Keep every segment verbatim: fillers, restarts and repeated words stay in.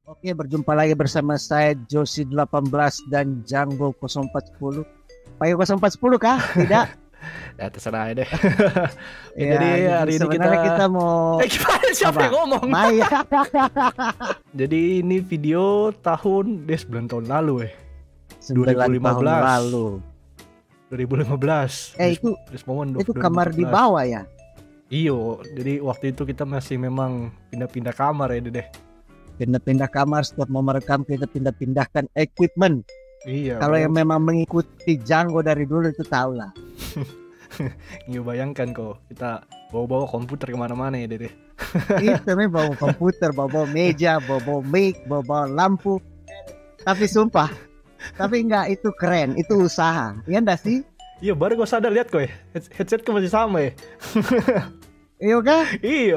Oke, berjumpa lagi bersama saya Josi delapan belas dan Janggo nol empat satu nol. Pakai nol empat satu nol kah? Tidak. Ya terserah aja deh. Ya, Ya, jadi hari ini kita, sebenarnya kita mau eh gimana siapa apa? yang ngomong? Maya. Jadi ini video tahun des sembilan tahun lalu eh. sembilan tahun lalu. dua ribu lima belas. Eh Des, itu des momen itu kamar di bawah ya? Iyo, jadi waktu itu kita masih memang pindah-pindah kamar ya deh. Pindah-pindah kamar, setiap mau merekam kita pindah-pindahkan equipment. Iya. Kalau yang memang mengikuti Janggo dari dulu itu tahu lah. Iya, bayangkan kok kita bawa-bawa komputer kemana-mana ya deh. Itu memang bawa komputer, bawa meja, bawa mic, bawa lampu. Tapi sumpah, tapi enggak, itu keren, itu usaha. Iya enggak sih? Iya, baru gue sadar lihat kok ya, headsetku masih sama ya. Iya kah? Iya.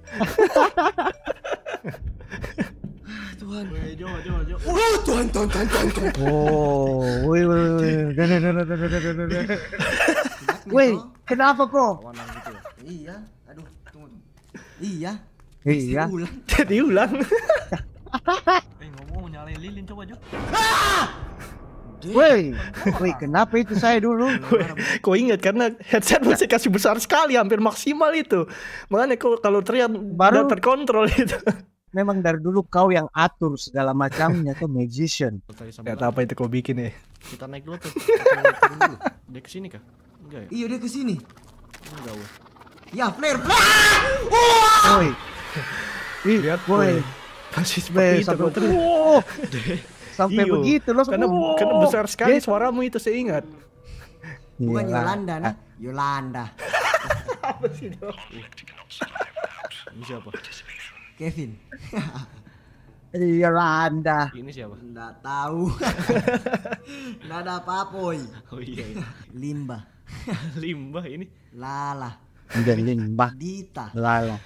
Tuhan, Jo, Jo, Jo. Oh, Tuhan, Tuhan, Tuhan, Tuhan, Tuhan. Oh, woi, woi, woi, woi, kenapa kok? Iya, aduh, tunggu. Iya. Iya. Jadi ulang. Eh ngomong nyalain lilin coba Jo. Woi, woi, kenapa itu saya dulu? Kau ingat karena headset masih kasih besar sekali, hampir maksimal itu. Makanya kau kalau teriak baru terkontrol itu. Memang dari dulu kau yang atur segala macamnya tuh magician. Gak tahu apa itu kau bikin ya. Kita naik dulu tuh. Kita naik turun dulu. Dia kesini kah? Enggak ya? Iya, dia kesini. Enggak weh. Ya, flare, flare. Wah! Woi. Ih, Lihat woi. masih Woi, seperti itu sampai, kau teriak. wow. Sampai Iyo, begitu loh. Karena, wow. karena besar sekali Dia- suaramu itu, saya ingat. Bukan Iyalah. Yolanda, nah. Yolanda. Apa sih dong? Ini siapa? Kevin. Yolanda. Ini siapa? Nggak tahu. Nggak ada apa-apa, woy. Oh iya, iya. Limbah. Limbah ini. Lala. Dan limbah. Dita. Lala.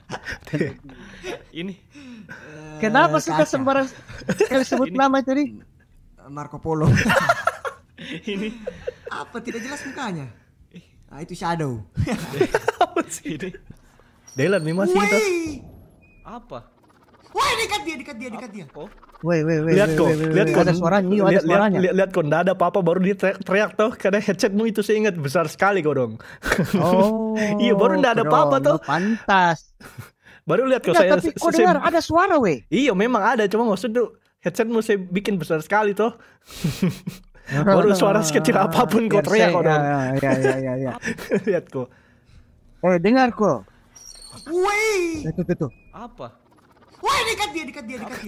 Ini. Kenapa Eh, suka Kaca. sembarang sekali sebut Ini- nama tadi? Marco Polo. Ini. Apa tidak jelas mukanya? Nah, itu Shadow. Apa sih ini? Delan nih masih itu. Wih. Apa? Wah, dekat dia, dekat dia, dekat dia. Oh. Woi, woi, woi. Lihat woi, kok, woi, woi, lihat woi. kok. Ada suaranya, iya, ada Lihat- lihat- suaranya. Lihat, lihat kok, nggak ada apa-apa, baru dia teriak, teriak tuh karena headsetmu itu saya ingat besar sekali kok dong. Oh. Iya, baru nggak ada keren. apa-apa tuh. Pantas. Baru lihat kok Enggak, saya. tapi kau saya- dengar ada suara, weh. Iya, memang ada, cuma maksud tuh headsetmu saya bikin besar sekali tuh. Baru suara sekecil apapun kau Biar teriak saya- kok dong. Ya, ya, ya, ya. Lihat kok. Oh, dengar kok. Wih. Itu, itu, tuh. Apa? Wah, dekat dia, dekat dia, dekat dia.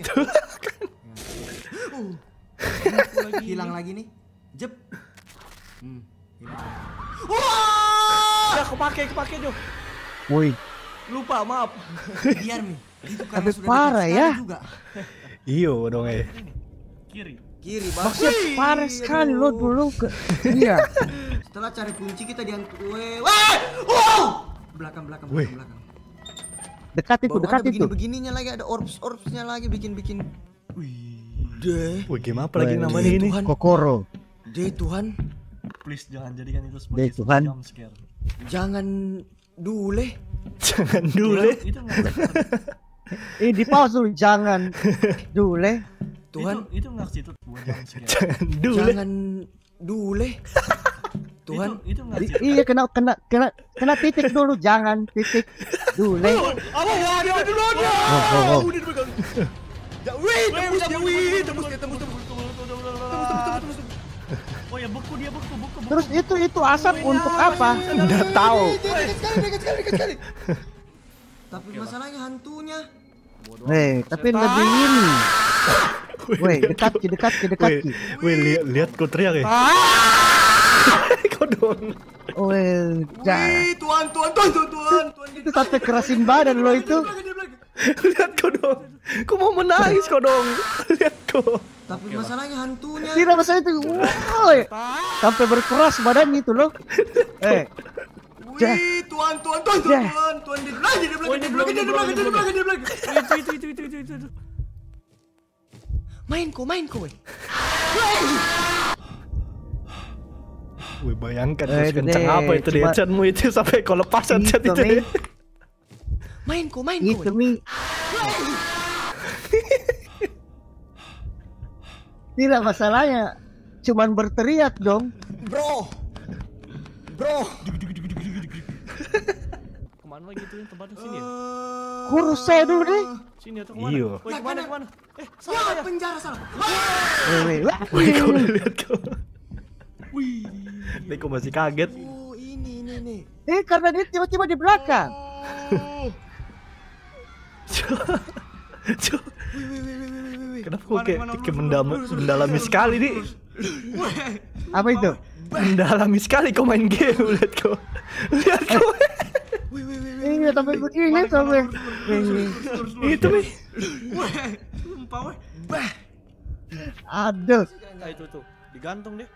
Uh. Hilang lagi nih. Jep. Hmm. hilang. Wah! Ya kepake, kepake Jo. Woi, Lupa, maaf. Biar nih. Itu karena Tapi sudah parah dekat ya. sekali juga. Iyo dong eh. Ini. Kiri. Kiri, Bang. maksudnya Wih, parah sekali lo aduh. dulu ke. Iya. Setelah cari kunci kita diantar. Weh, wah! Wow! Belakang, belakang, Wih. belakang, belakang. Dekat itu, Bawah dekat ada itu. begini-begininya lagi, ada orbs-orbsnya lagi bikin-bikin. Wih, deh. Wih, game apa lagi Wih. namanya ini? Tuhan. Kokoro. Deh Tuhan, Please jangan jadikan itu Deh, sebagai Tuhan. jump scare. jangan dule. Jangan dulu. Itu enggak. Eh, di pause dulu, jangan dulu. Tuhan, Itu itu enggak sih itu buat jump scare. Jangan dulu. jangan dule. Tuhan, Itu itu enggak I- sih. iya, kena kena kena kena titik dulu, jangan titik dulu. apa ya dia dulu ada. Oh, oh, oh. Udah dipegang. Ya, wih, tembus dia, wih, tembus dia, tembus, tembus. Oh ya beku dia beku beku. beku. Terus itu itu asap untuk apa? Nggak tahu. Dekat sekali, dekat sekali, dekat sekali. Tapi masalahnya hantunya. Weh, tapi lebih ini. Weh, dekat ki, dekat ki, dekat Wih, ki. wih, lihat lihat kau teriak ya. Kau dong. Weh, jangan. Wih, Tuhan, Tuhan, Tuhan, Tuhan, Tuhan, Tuhan. Itu sampai kerasin badan lo itu. Lihat kau dong. Kau mau menangis kau dong. Lihat kau. Tapi masalahnya hantunya. Tidak masa itu. Woi, sampai berkeras badannya itu loh. Eh, Wih, Tuhan, Tuhan, Tuhan, Tuhan, Ya. Tuhan, Tuhan, di belakang, di belakang, di belakang, di belakang, di belakang, di belakang. Itu itu itu itu itu itu. Main kok, main kok, weh. Wih, bayangkan Eh, terus kencang deh, apa itu di cuma- headsetmu itu sampai kau lepas headset Gitu, itu. Mi. Main kok, main kok, Itu weh. mi. Tidak, masalahnya cuman berteriak dong. Bro. Bro. Kemana lagi tuh yang tempatnya sini ya? Kurus saya dulu deh. Sini atau kemana? Iyo. Woi, kemana kemana? Eh, Ya, penjara salah. Weh, weh, wah. Wih, kau lihat kau. Wih. Nih kau masih kaget. Oh, ini ini nih. Eh, karena dia tiba-tiba di belakang. Oh. Cok. Cok. Wih, wih, wih, wih, wih, wih. Kenapa kau kayak Mana, mana, kayak lurus, mendam- lurus, lurus, mendalami lurus, sekali lurus, nih? lurus. Wih. Apa itu? Mendalami sekali kau main game, lihat kau. Lihat kau. Wih, wih, wih, wih. Iya, tapi begini sampai. Itu nih. Wih. Sumpah, wih. Bah. Aduh. Ah, itu tuh, digantung deh.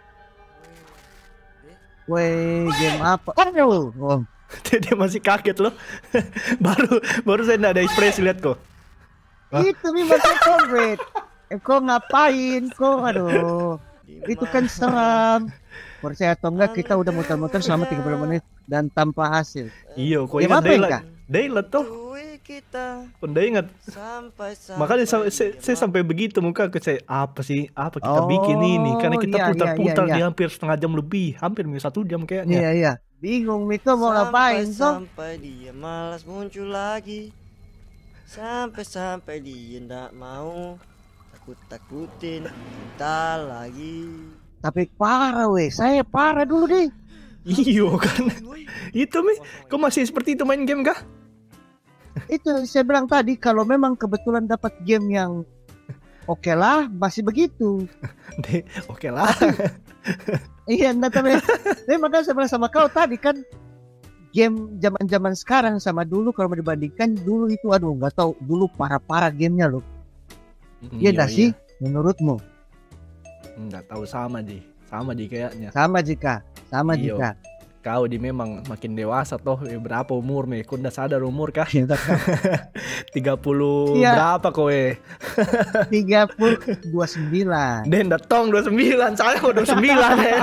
Weh, game apa? Aduh. Oh. Dia dia masih kaget loh. baru baru saya nggak ada ekspresi, lihat kok. Hah? Itu memang corporate. Eh, kok ngapain? Kok aduh. Itu kan seram. Percaya atau enggak kita udah muter-muter selama tiga puluh menit dan tanpa hasil. Iya, kok Game ingat apa, Daylight? Kak? Daylight toh. kita Udah ingat. sampai Makanya saya, saya, saya sampai begitu muka ke saya, apa sih apa kita bikin ini, karena kita iya, putar-putar iya, iya, di iya. hampir setengah jam lebih, hampir satu jam kayaknya. Iya iya. Bingung itu mau ngapain tuh? sampai dia malas muncul lagi, sampai sampai dia ndak mau takut takutin kita lagi. Tapi parah weh, saya parah dulu deh. Iyo kan. Itu mi, kok masih seperti itu main game kah? Itu saya bilang tadi kalau memang kebetulan dapat game yang oke lah, masih begitu. Deh, oke lah. Iya, enggak tapi. Tapi makanya saya bilang sama kau tadi kan game zaman-zaman sekarang sama dulu kalau mau dibandingkan dulu itu aduh nggak tahu dulu parah-parah gamenya loh. Iya enggak sih menurutmu? Nggak tahu sama di, sama di kayaknya. Sama jika, sama Iyo. jika. Kau di memang makin dewasa toh, eh, berapa umur me? Kau udah sadar umur kah? tiga puluh Iya. berapa kowe? tiga puluh dua puluh sembilan. Den datang dua puluh sembilan, saya udah dua puluh sembilan ya.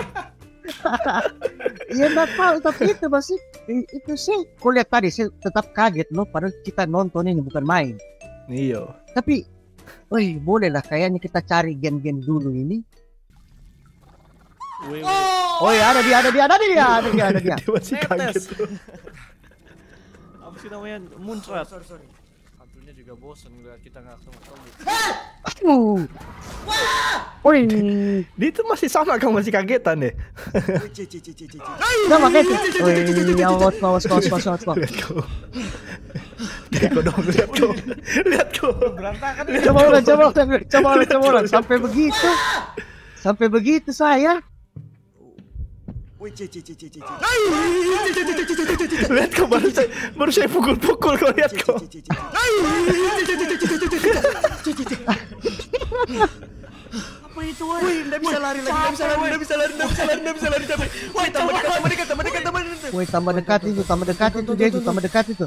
Iya enggak tahu tapi itu masih itu sih kulihat tadi saya tetap kaget loh padahal kita nonton ini bukan main. Iyo. Tapi wih boleh lah kayaknya kita cari gen-gen dulu ini. Woi, Oh ya ada dia ada dia ada dia ada dia ada dia. Dia masih kaget tuh. apa sih namanya? Muncrat. Sorry, sorry. Hantunya juga bosan ngeliat kita nggak ketemu. Aduh. Wih, Dia itu masih sama, kamu masih kagetan deh. Wih, ci, ci, ci, ci, ci, ci. nggak pakai itu. Wih, awas awas awas awas awas. Lihat kau. Lihat kau dong, lihat kau. Lihat kau. Berantakan. Coba ulang coba ulang coba ulang coba ulang sampai begitu. Sampai begitu saya. Wih, ci, ci, ci, ci, ci, ci. Lihat kau, baru saya baru saya pukul-pukul kau, lihat kau. Ci, ci, ci, ci. Apa itu, woi? Wih, nggak bisa lari lagi, nggak bisa lari, nggak bisa lari, nggak bisa lari, nggak bisa lari, capek. Woi, tambah dekat, tambah dekat, tambah dekat, tambah dekat. Wih, tambah dekat itu, tambah dekat itu dia itu, tambah dekat itu.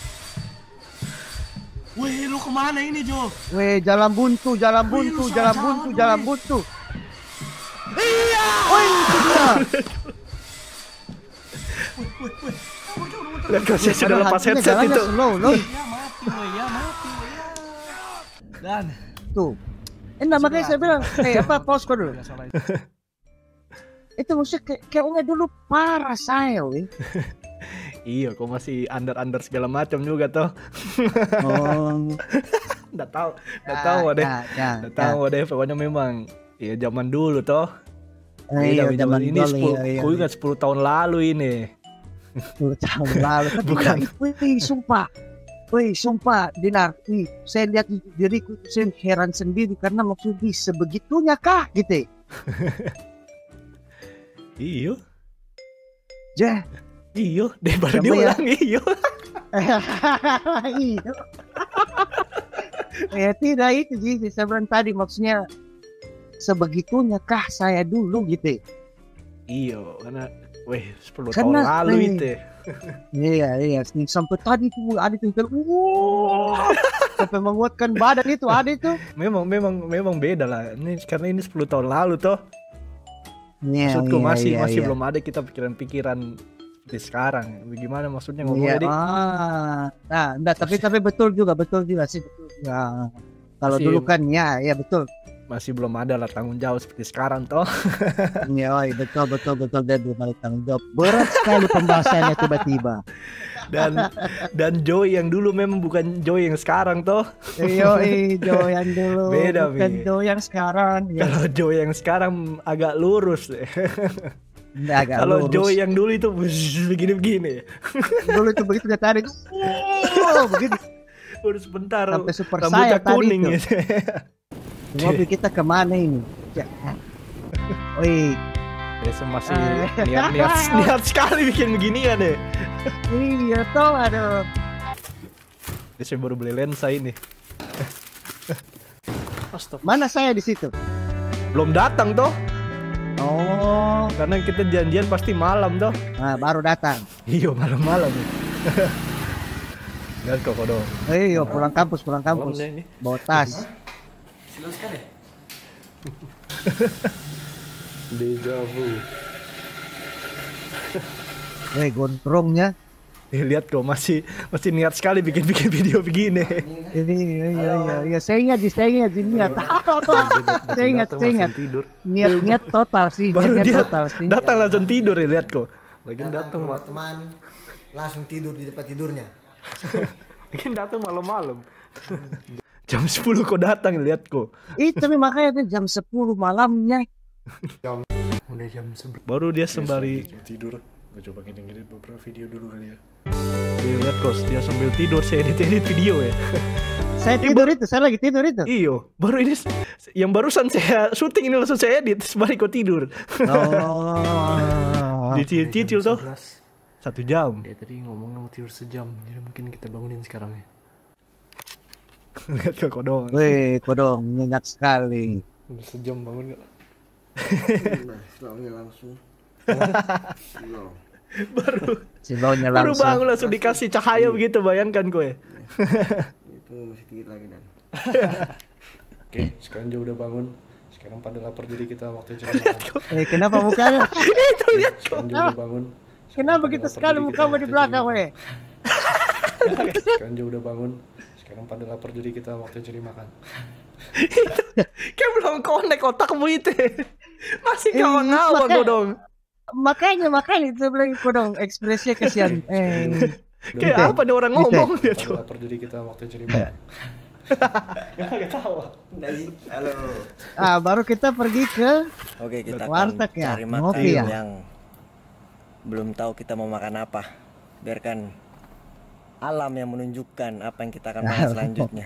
Wih, lu kemana ini, Jo? Wih, jalan buntu, jalan Wih, buntu, lu jalan salah buntu, jalan, jalan wih. buntu. Iya. Wih, itu dia. Lihat kau, saya sudah Padahal lepas hantunya headset jalannya itu. slow loh. Ya mati, woi, ya mati, woi, ya. Dan Tuh. Eh, nah, makanya saya bilang, eh apa, pause kau dulu. nggak salah itu. Itu musik kayak kayaknya dulu parah saya, weh. Iya, kau masih under-under segala macam juga toh. Oh, Nggak tahu, nggak ya, tahu deh. ya, ya, Nggak ya. tahu deh, pokoknya memang ya zaman dulu toh. Eh, iya, Beda, zaman ini dulu, sepuluh, iya, iya, kau iya. ingat sepuluh tahun lalu ini. sepuluh tahun lalu. Tapi Bukan. wih, wih, sumpah. Wih, sumpah, Dinar. Wih, saya lihat diriku, saya heran sendiri karena maksudnya sebegitunya kah, gitu. Iyo, Jah. iyo, daripada Coba ya. diulang iyo. Itu. Ya tidak itu sih saya bilang tadi maksudnya sebegitunya kah saya dulu gitu. Iyo, karena, weh, sepuluh Karena, tahun lalu weh. itu. Iya iya sampai tadi tuh ada tuh wow, sampai menguatkan badan itu ada itu. Memang, memang, memang beda lah. Ini karena ini sepuluh tahun lalu toh. Iya, Maksudku iya, masih iya, masih iya. belum ada kita pikiran-pikiran seperti sekarang. Bagaimana maksudnya Iya, ngomongnya, Dik? ah, nah, enggak, tapi tapi betul juga betul juga sih betul juga. Kalau Masih- dulu kan ya ya betul. masih belum ada lah tanggung jawab seperti sekarang toh. Iya, oi, betul betul betul dan belum ada tanggung jawab. Berat sekali pembahasannya tiba-tiba. Dan dan Joy yang dulu memang bukan Joy yang sekarang toh. Yo, Joy yang dulu Beda, bukan Mi. Joy yang sekarang. Ya. Kalau Joy yang sekarang agak lurus deh. Agak Kalau lurus. Joy yang dulu itu begini-begini. Dulu itu begitu dia tarik. Oh, begitu. Udah sebentar. Sampai super rambutnya saya tadi kuning itu. gitu. Mobil kita kemana ini? Ya. Wih, Biasa masih niat-niat niat sekali bikin beginian deh. iya toh, aduh. Saya baru beli lensa ini. Astaga. Mana saya di situ? Belum datang toh. Oh, Karena kita janjian pasti malam toh. nah baru datang. Iya malam-malam. Lihat kok dong. Iya, pulang kampus, pulang kampus. Malamnya ini. Bawa tas. Silau sekali. Deja vu. Eh, gondrongnya. Eh, lihat kok masih masih niat sekali bikin-bikin video begini. Ini, iya, iya, iya, iya. Saya ingat, saya ingat, saya ingat. Saya ingat, saya ingat. Tidur. Niat-niat total sih, Baru niat-niat dia total sih. datang langsung tidur ya, lihat kok. Lagi datang Buat teman langsung tidur di tempat tidurnya. Mungkin datang malam-malam. Jam sepuluh kok datang, lihat kok. Ih, tapi makanya tuh jam sepuluh malamnya. Udah jam sebelas. Baru dia sembari Tidur. Gue coba ngedit beberapa video dulu kali ya. dia lihat kok dia sambil tidur saya edit-edit video ya. Saya tidur itu, saya lagi tidur itu. Iyo, baru ini yang barusan saya syuting ini langsung saya edit sembari kok tidur. Oh. Dicicil tuh sebelas. satu jam. Dia tadi ngomong mau tidur sejam. Jadi mungkin kita bangunin sekarang ya. Lihat ke kodong. Wih, kodong nyenyak sekali. Udah sejam bangun gak? Nah, setelahnya langsung. Slow. baru Si baunya baru langsung. bangun langsung dikasih cahaya begitu, bayangkan gue. Itu masih dikit lagi dan. Oke, sekarang dia udah bangun. Sekarang pada lapar jadi kita waktu cari makan. Eh, kenapa mukanya? Itu lihat kok. Sekarang dia udah bangun. Kenapa gitu sekali mukamu di belakang, weh? Sekarang dia udah bangun. Sekarang pada lapar jadi kita waktu cari makan. Kayak belum connect otakmu itu. Masih Eh, ngawang-ngawang makanya- kodong. Makanya, makanya itu bilang kodong ekspresinya kasihan. Eh, Kayak apa nih orang Gitu. ngomong dia Pada tuh. lapar jadi kita waktu cari makan. Gak tahu. Halo. ah baru kita pergi ke Oke, kita akan warteg ya, cari makan ngopi ya. yang belum tahu kita mau makan apa. Biarkan alam yang menunjukkan apa yang kita akan makan selanjutnya.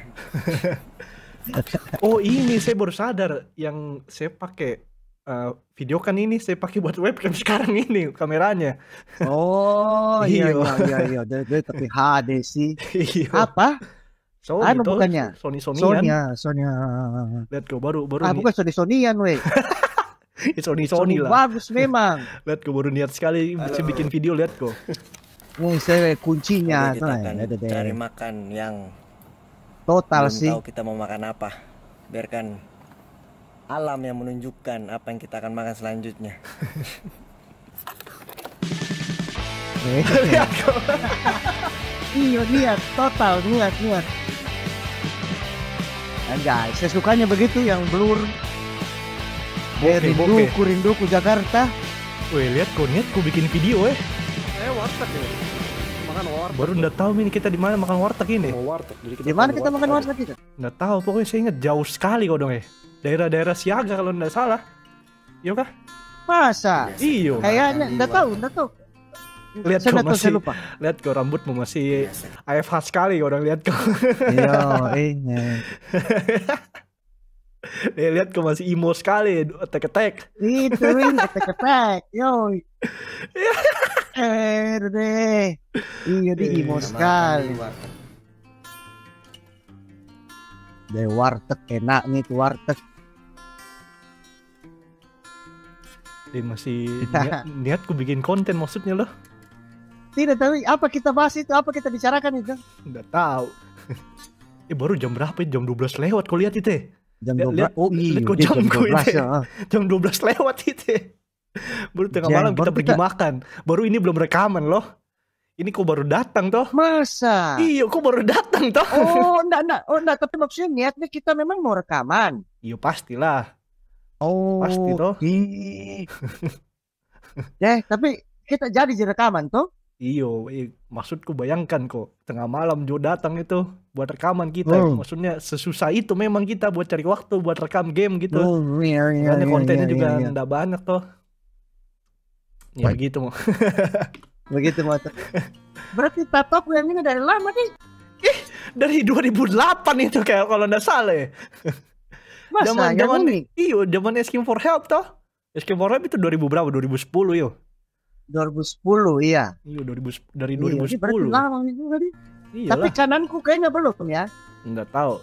Oh ini saya baru sadar yang saya pakai uh, video kan ini saya pakai buat webcam sekarang ini kameranya. Oh iya Iya. iya iya iya, dia, dia tapi H D sih. Iya. Apa? Sony Anu toh, bukannya? Sony Sonyan. Sonya, Sonya. Lihat kok baru baru Ah ni- bukan Sony Sonyan, weh. Sony Sony lah. Bagus memang. Lihat kok baru niat sekali bisa bikin video, lihat kok. Nih saya kuncinya Oke, tuh, kita nah, akan ada deh. cari makan yang Total belum sih. tahu kita mau makan apa. Biarkan alam yang menunjukkan apa yang kita akan makan selanjutnya. Eh, Lihat kok. Iya niat, total niat niat. Dan guys, saya sukanya begitu yang blur. Eh, Bokeh, bokeh. rinduku, rinduku Jakarta. Wih, lihat kok niat kok bikin video eh. Eh warteg ya. Makan warteg. Baru nggak tahu ini kita di mana makan warteg ini. Mau warteg. Jadi kita Di mana kita makan warteg itu? Nggak tahu, pokoknya saya ingat jauh sekali kok dong eh. Daerah-daerah Siaga kalau nggak salah. Iya kah? Masa? Iyo. Kayaknya enggak tahu, enggak tahu. Lihat Saya kok nggak tahu, masih. saya lupa. Lihat kok rambutmu masih A F H sekali kok orang lihat kok. Iya, ini. Eh, lihat kok masih emo sekali, tek-tek. Itu ini ketek-ketek. Yo. Eh, deh. Iya, di imo sekali. Deh warteg enak nih tuh warteg. Dia masih niat, niatku bikin konten maksudnya loh. Tidak tahu apa kita bahas itu, apa kita bicarakan itu. Nggak tahu. Eh baru jam berapa? Jam dua belas lewat kau lihat itu. Jam Lihat- dua belas. lihat- Oh iya, lihat kok dia jam jamku dua belas itu. ya. Jam dua belas lewat itu. Baru tengah Jam, malam kita baru pergi kita- makan. Baru ini belum rekaman loh. Ini kok baru datang toh? Masa? Iya, kok baru datang toh? Oh, enggak, enggak. Oh, enggak. Tapi maksudnya niatnya kita memang mau rekaman. Iya, pastilah. Oh, Pasti toh. Eh, tapi kita jadi di rekaman toh? Iyo, eh, maksudku bayangkan kok tengah malam Jo datang itu buat rekaman kita. Oh. Maksudnya sesusah itu memang kita buat cari waktu buat rekam game gitu. Oh, iya, iya, Karena iya, kontennya iya, juga iya. enggak banyak toh. Ya Baik. gitu mau. Begitu motor. Berarti Tato yang ini dari lama nih. Dari dua ribu delapan itu kayak kalau enggak salah ya. Masa Zaman yang zaman ini? iyo, zaman Asking for Help toh. Asking for Help itu dua ribu berapa? dua ribu sepuluh yo. dua ribu sepuluh iya. Iya, dua ribu dari Iya, dua ribu ini berarti sepuluh. lama nih juga nih. Iya Tapi lah, kananku kayaknya belum ya. enggak tahu.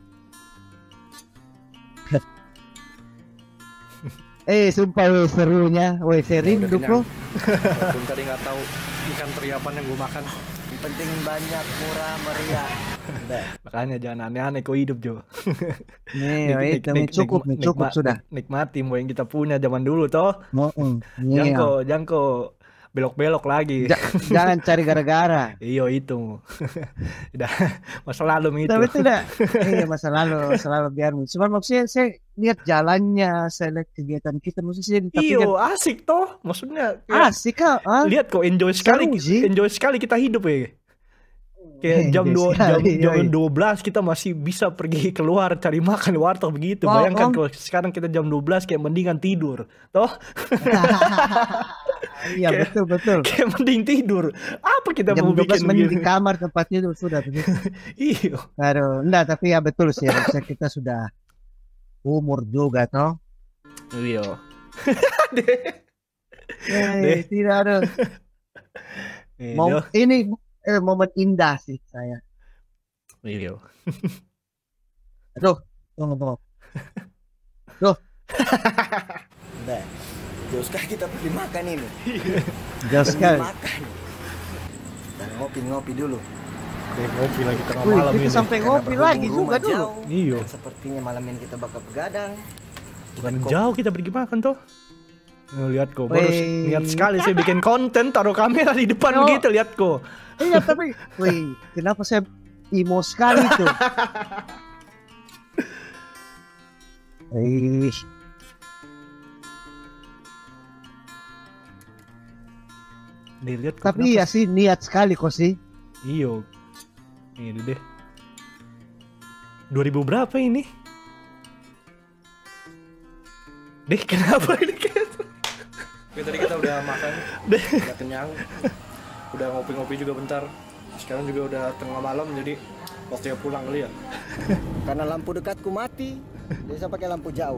Eh, sumpah weh serunya. Weh, saya Udah rindu kenyang. kok. Walaupun tadi nggak tahu ikan teri apa yang gue makan. Yang penting banyak, murah, meriah. Udah. Makanya jangan aneh-aneh kok hidup Jo. Nih, Nik- itu nik- nih, cukup nik- nih, cukup nikma- sudah. Nikmati mau yang kita punya zaman dulu toh. Mau, mm, Jangan iya. kok, jangan kok belok-belok lagi. Ja- jangan cari gara-gara. Iyo itu. Udah masa lalu itu. Tapi itu udah, iya masa lalu, masa lalu biar. Cuman maksudnya saya lihat jalannya, saya lihat kegiatan kita, maksudnya saya tapi Iyo kan asik toh. Maksudnya kayak- asik kah? Ah? lihat kok enjoy sekali, Seru sih. enjoy sekali kita hidup ya. Kayak jam Enjoy dua jam, sekali, jam yoi. dua belas kita masih bisa pergi keluar cari makan di warteg begitu. Oh, Bayangkan om. kalau sekarang kita jam dua belas kayak mendingan tidur. Toh Iya Kayak- betul betul. kayak mending tidur. Apa kita Jam mau dua belas bikin menit di begini? kamar tempat tidur sudah begitu. Iyo. Aduh, enggak tapi ya betul sih, harusnya kita sudah umur juga toh. Iyo. Eh, tidak ada. Mau Iyo. ini eh, momen indah sih saya. Iyo. Aduh, tunggu tunggu. Udah. Jauh sekali kita pergi makan ini. Jauh Pergi sekali. makan. Dan ngopi-ngopi dulu. Deh, ngopi lagi tengah Wih, malam kita ini. sampai Karena ngopi berhubung lagi juga rumah dulu. jauh, Iya. dan sepertinya malam ini kita bakal begadang. Bukan jauh kita pergi makan toh. Nah, lihat kok, baru Wih. niat sekali saya bikin konten, taruh kamera di depan Oh. begitu, lihat kok. Iya tapi, wih, kenapa saya emo sekali tuh? Wih, Nih lihat kok. tapi ya sih niat sekali kok sih. Iyo. Ini deh. dua ribu berapa ini? Deh, kenapa ini kayak Oke, tadi kita udah makan, Deh. udah kenyang, udah ngopi-ngopi juga bentar. Sekarang juga udah tengah malam, jadi waktunya pulang kali ya. Karena lampu dekatku mati, jadi saya pakai lampu jauh.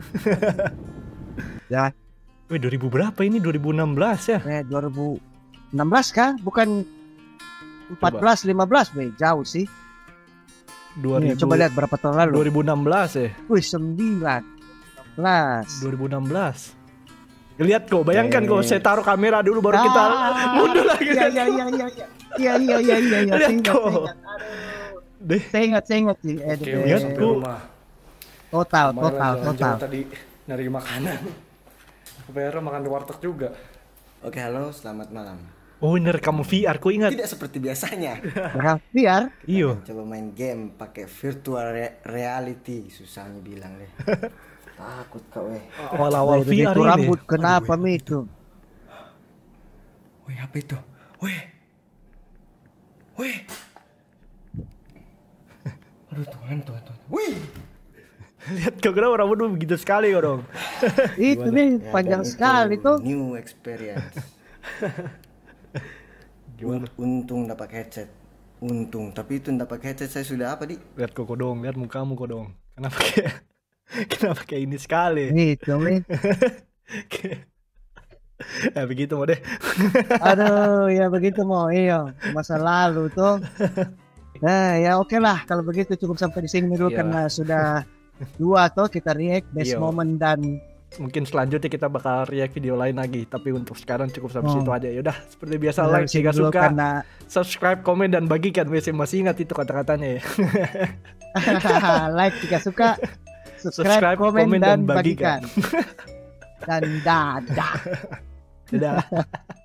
Ya, Wih, dua ribu berapa ini? dua ribu enam belas ya? eh, dua ribu enam belas kah? Bukan empat belas, lima belas, wih, jauh sih. dua ribu, Nih, coba lihat berapa tahun lalu. dua ribu enam belas ya? Wih, sembilan belas. dua ribu enam belas. Lihat kok, bayangkan Eh. kok saya taruh kamera dulu baru kita Ah, mundur lagi. Iya, iya, iya, iya, iya. Iya, iya, iya, iya, iya. Lihat Saya ingat, kok. saya ingat. Aduh. Deh, Saya ingat, saya ingat sih. Eh, Oke, eh, lihat sampai kok. rumah. total, Kemarin total, jalan-jalan total. tadi nyari makanan. Sampai akhirnya makan di warteg juga. Oke, halo, selamat malam. oh ini rekam V R, kok ingat? Tidak seperti biasanya. Nah, biar Iyo. Coba main game pakai virtual re- reality, susahnya bilang deh. Takut kau eh. Awal-awal V Wih, R itu ini. rambut kenapa Mi itu? Wih, apa itu? Wih. Wih. Aduh, Tuhan, Tuhan, Tuhan. Wih. Lihat kok, kenapa rambut lu begitu sekali kok dong? Itu nih Ya, panjang dan sekali itu tuh. New experience. Gimana? Untung dapat headset. Untung, tapi itu dapat headset saya sudah apa, Di? Lihat kok kok dong, lihat mukamu kok dong. Kenapa kayak kenapa kayak ini sekali? Itu Mi. Ya begitu mau deh. Aduh, ya begitu mau. Iya, masa lalu tuh. Nah, ya oke lah kalau begitu cukup sampai di sini dulu Iya. karena sudah dua tuh kita react best Iya. moment dan Mungkin selanjutnya kita bakal react video lain lagi, tapi untuk sekarang cukup sampai Oh. situ aja. Yaudah, seperti biasa Dari like sini jika dulu suka, karena subscribe, komen dan bagikan. Masih masih ingat itu kata-katanya ya. like jika suka, subscribe, Subscribe, komen, komen, dan dan bagikan. bagikan. Dan dadah. Dadah.